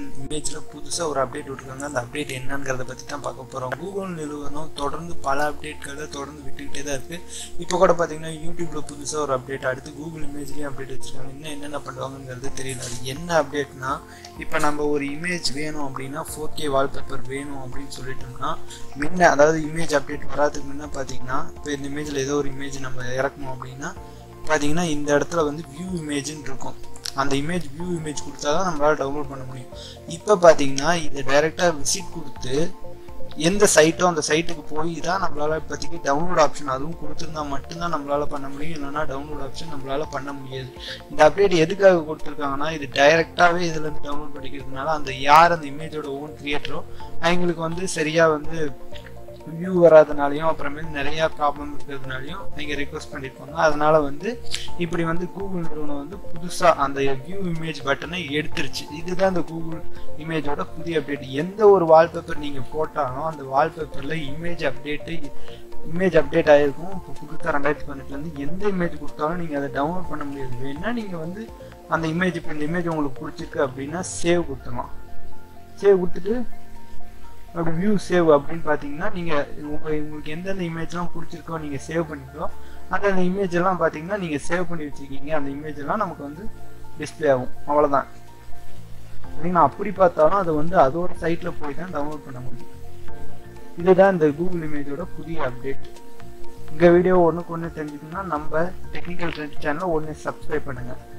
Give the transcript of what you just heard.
இமேஜ்ல புதுசா ஒரு அப்டேட் விட்டுருக்காங்க. அந்த அப்டேட் என்னங்கிறத பத்தி தான் பார்க்க போறோம். கூகுள் நிறுவனம் தொடர்ந்து பல அப்டேட்களை தொடர்ந்து விட்டுக்கிட்டே தான் இருக்கு. இப்போ கூட பாத்தீங்கன்னா யூடியூப்ல புதுசா ஒரு அப்டேட், அடுத்து கூகுள் இமேஜ்லயும் அப்டேட் வச்சிருக்காங்க. இன்னும் என்னென்ன பண்ணுவாங்கிறது தெரியல. அது என்ன அப்டேட்னா, இப்போ நம்ம ஒரு இமேஜ் வேணும் அப்படின்னா 4K வால்பேப்பர் வேணும் அப்படின்னு சொல்லிட்டோம்னா முன்ன, அதாவது இமேஜ் அப்டேட் வராதுக்கு முன்ன பாத்தீங்கன்னா, இப்போ இந்த இமேஜ்ல ஏதோ ஒரு இமேஜ் நம்ம இறக்கணும் அப்படின்னா பாத்தீங்கன்னா இந்த இடத்துல வந்து வியூ இமேஜ்னு இருக்கும். அந்த இமேஜ் வியூ இமேஜ் கொடுத்தா தான் நம்மளால டவுன்லோட் பண்ண முடியும். இப்போ பாத்தீங்கன்னா இதை டைரக்டா விசிட் கொடுத்து எந்த சைட்டோ அந்த சைட்டுக்கு போய் தான் நம்மளால இப்போதைக்கு டவுன்லோட் ஆப்ஷன் அதுவும் கொடுத்துருந்தா மட்டும்தான் நம்மளால பண்ண முடியும். இல்லைன்னா டவுன்லோட் ஆப்ஷன் நம்மளால பண்ண முடியாது. இந்த அப்டேட் எதுக்காக கொடுத்துருக்காங்கன்னா, இது டைரக்டாவே இதுல இருந்து டவுன்லோட் பண்ணிக்கிறதுனால அந்த யார் அந்த இமேஜோட ஓன் கிரியேட்டரோ அவங்களுக்கு வந்து சரியா வந்து வியூ வராதனாலையும் அப்புறமேல் நிறைய ப்ராப்ளம் இருக்கிறதுனாலையும் நீங்க ரிக்வெஸ்ட் பண்ணிருப்பாங்க. அதனால வந்து இப்படி வந்து கூகுள் நிறுவனம் வந்து புதுசா அந்த வியூ இமேஜ் பட்டனை எடுத்துருச்சு. இதுதான் இந்த கூகுள் இமேஜோட புதிய அப்டேட். எந்த ஒரு வால்பேப்பர் நீங்க போட்டாலும் அந்த வால்பேப்பர்ல இமேஜ் அப்டேட் ஆயிருக்கும். இப்போ புதுசா 2018 வந்து எந்த இமேஜ் கொடுத்தாலும் நீங்க அதை டவுன்லோட் பண்ண முடியாது. வேணா நீங்க வந்து அந்த இமேஜ், இப்போ இந்த இமேஜ் உங்களுக்கு பிடிச்சிருக்கு அப்படின்னா சேவ் கொடுத்துடலாம். சேவ் கொடுத்துட்டு அப்படி வியூ சேவ் அப்படின்னு பார்த்தீங்கன்னா நீங்கள் உங்களுக்கு எந்தெந்த இமேஜ்லாம் பிடிச்சிருக்கோ நீங்கள் சேவ் பண்ணிக்கோ. அந்த இமேஜ் எல்லாம் பார்த்தீங்கன்னா நீங்கள் சேவ் பண்ணி வச்சுருக்கீங்க. அந்த இமேஜ் எல்லாம் நமக்கு வந்து டிஸ்பிளே ஆகும். அவ்வளோதான். சரிங்களா? அப்படி பார்த்தாலும் அதை வந்து அதோட சைட்டில் போய் தான் டவுன்லோட் பண்ண முடியும். இதுதான் இந்த கூகுள் இமேஜோட புதிய அப்டேட். இந்த வீடியோ ஒன்றுக்கு ஒன்று தெரிஞ்சுக்கணும்னா நம்ம டெக்னிக்கல் ட்ரெண்ட் சேனலை ஒன்று சப்ஸ்கிரைப் பண்ணுங்கள்.